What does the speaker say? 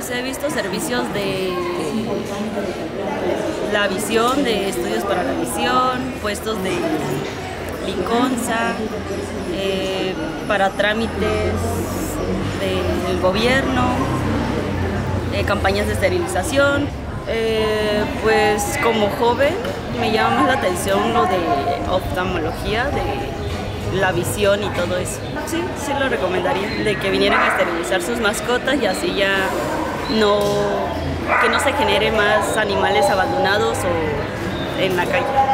Pues he visto servicios de la visión, de estudios para la visión, puestos de liconza, para trámites del gobierno, campañas de esterilización. Pues como joven me llama más la atención lo de oftalmología, de la visión y todo eso. Sí, sí lo recomendaría, de que vinieran a esterilizar sus mascotas y así ya que no se genere más animales abandonados o en la calle.